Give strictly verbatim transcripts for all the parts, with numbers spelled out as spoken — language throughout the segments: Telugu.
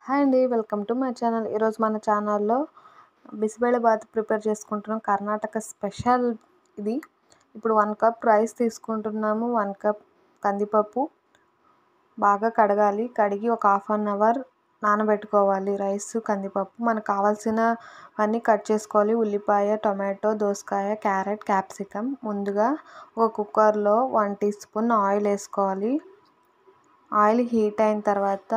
హాయ్ అండి, వెల్కమ్ టు మై ఛానల్. ఈరోజు మన ఛానల్లో బిసిబేళబాత్ ప్రిపేర్ చేసుకుంటున్నాం. కర్ణాటక స్పెషల్ ఇది. ఇప్పుడు వన్ కప్ రైస్ తీసుకుంటున్నాము. వన్ కప్ కందిపప్పు బాగా కడగాలి. కడిగి ఒక హాఫ్ అన్ అవర్ నానబెట్టుకోవాలి. రైస్, కందిపప్పు మనకు కావాల్సినవన్నీ కట్ చేసుకోవాలి. ఉల్లిపాయ, టొమాటో, దోసకాయ, క్యారెట్, క్యాప్సికమ్. ముందుగా ఒక కుక్కర్లో వన్ టీ స్పూన్ ఆయిల్ వేసుకోవాలి. ఆయిల్ హీట్ అయిన తర్వాత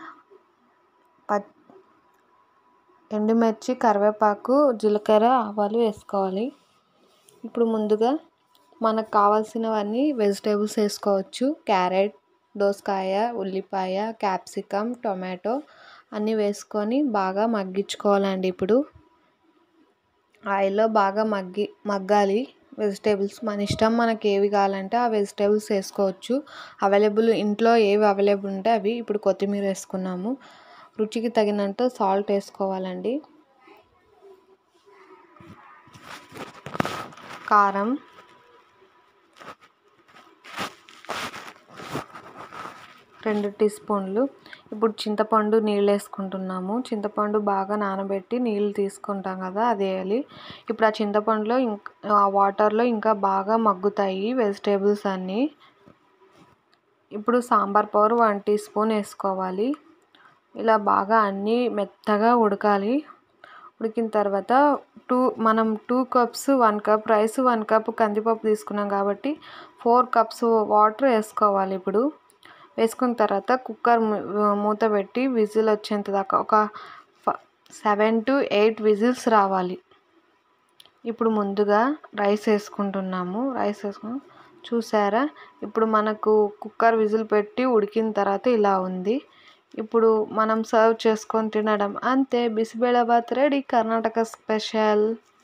ప ఎండుమిర్చి, కరివేపాకు, జీలకర్ర, ఆవాలు వేసుకోవాలి. ఇప్పుడు ముందుగా మనకు కావాల్సినవన్నీ వెజిటేబుల్స్ వేసుకోవచ్చు. క్యారెట్, దోసకాయ, ఉల్లిపాయ, క్యాప్సికమ్, టొమాటో అన్నీ వేసుకొని బాగా మగ్గించుకోవాలండి. ఇప్పుడు ఆయిల్లో బాగా మగ్గి మగ్గాలి వెజిటేబుల్స్. మన ఇష్టం, మనకి ఏవి కావాలంటే ఆ వెజిటేబుల్స్ వేసుకోవచ్చు. అవైలబుల్ ఇంట్లో ఏవి అవైలబుల్ ఉంటే అవి. ఇప్పుడు కొత్తిమీర వేసుకున్నాము. రుచికి తగినంత సాల్ట్ వేసుకోవాలండి. కారం, రెండు టీ స్పూన్లు. ఇప్పుడు చింతపండు నీళ్ళు వేసుకుంటున్నాము. చింతపండు బాగా నానబెట్టి నీళ్ళు తీసుకుంటాం కదా, అది వేయాలి. ఇప్పుడు ఆ చింతపండులో ఇంకా ఆ వాటర్లో ఇంకా బాగా మగ్గుతాయి వెజిటేబుల్స్ అన్నీ. ఇప్పుడు sambar powder one teaspoon వేసుకోవాలి. ఇలా బాగా అన్నీ మెత్తగా ఉడకాలి. ఉడికిన తర్వాత టూ మనం two cups one cup rice, one cup కందిపప్పు తీసుకున్నాం కాబట్టి ఫోర్ కప్స్ వాటర్ వేసుకోవాలి. ఇప్పుడు వేసుకున్న తర్వాత కుక్కర్ మూత పెట్టి విజిల్ వచ్చేంత దాకా ఒక సెవెన్ టు ఎయిట్ విజిల్స్ రావాలి. ఇప్పుడు ముందుగా రైస్ వేసుకుంటున్నాము. రైస్ వేసుకుని చూసారా, ఇప్పుడు మనకు కుక్కర్ విజిల్ పెట్టి ఉడికిన తర్వాత ఇలా ఉంది. ఇప్పుడు మనం సర్వ్ చేసుకొని తినడం అంతే. Bisi bele bath ready, Karnataka special.